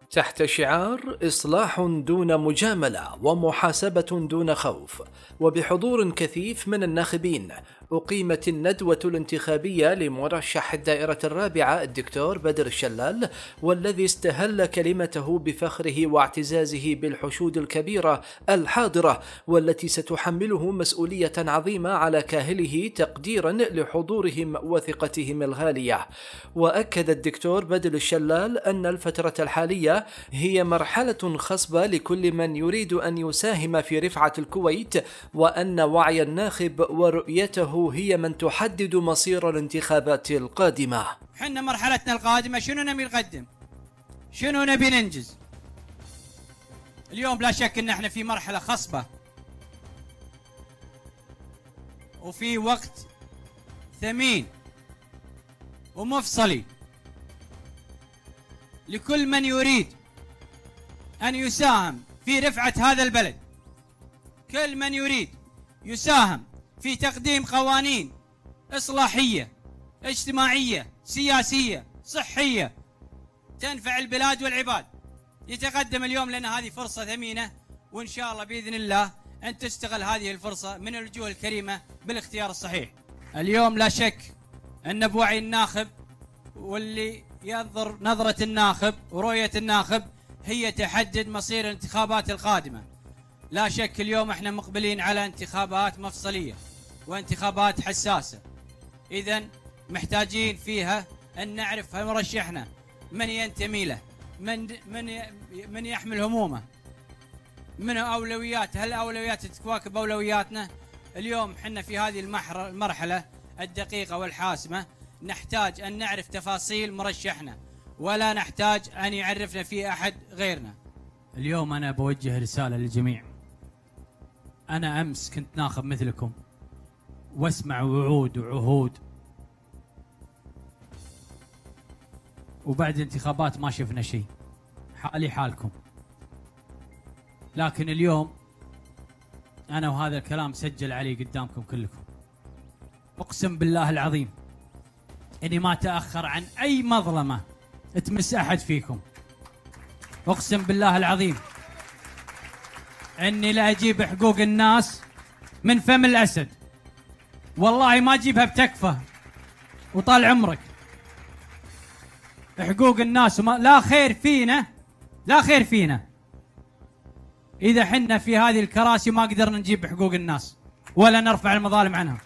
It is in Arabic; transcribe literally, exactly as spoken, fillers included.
تحت شعار إصلاح دون مجاملة ومحاسبة دون خوف، وبحضور كثيف من الناخبين، أقيمت الندوة الانتخابية لمرشح الدائرة الرابعة الدكتور بدر الشلال، والذي استهل كلمته بفخره واعتزازه بالحشود الكبيرة الحاضرة، والتي ستحمله مسؤولية عظيمة على كاهله تقديرا لحضورهم وثقتهم الغالية. وأكد الدكتور بدر الشلال أن الفترة الحالية هي مرحلة خصبة لكل من يريد أن يساهم في رفعة الكويت، وأن وعي الناخب ورؤيته هي من تحدد مصير الانتخابات القادمة. حنا مرحلتنا القادمة شنو نبي نقدم؟ شنو نبي ننجز؟ اليوم لا شك ان احنا في مرحلة خصبة، وفي وقت ثمين ومفصلي لكل من يريد أن يساهم في رفعة هذا البلد. كل من يريد يساهم في تقديم قوانين إصلاحية اجتماعية سياسية صحية تنفع البلاد والعباد يتقدم اليوم، لأن هذه فرصة ثمينة، وإن شاء الله بإذن الله أن تستغل هذه الفرصة من الوجوه الكريمة بالاختيار الصحيح. اليوم لا شك أن بوعي الناخب واللي ينظر نظرة الناخب ورؤية الناخب هي تحدد مصير الانتخابات القادمة. لا شك اليوم احنا مقبلين على انتخابات مفصلية وانتخابات حساسة، إذن محتاجين فيها أن نعرف مرشحنا من ينتمي له، من من من يحمل همومه، من أولوياته، هل أولوياته تواكب أولوياتنا؟ اليوم حنا في هذه المرحلة الدقيقة والحاسمة نحتاج أن نعرف تفاصيل مرشحنا، ولا نحتاج أن يعرفنا فيه أحد غيرنا. اليوم أنا بوجه رسالة للجميع. أنا أمس كنت ناخب مثلكم واسمع وعود وعهود، وبعد انتخابات ما شفنا شيء، حالي حالكم. لكن اليوم أنا وهذا الكلام سجل علي قدامكم كلكم، أقسم بالله العظيم إني ما تأخر عن أي مظلمة تمس أحد فيكم. أقسم بالله العظيم إني لا أجيب حقوق الناس من فم الأسد، والله ما أجيبها بتكفى وطال عمرك. حقوق الناس وما لا خير فينا، لا خير فينا إذا حنا في هذه الكراسي ما قدرنا نجيب حقوق الناس ولا نرفع المظالم عنها.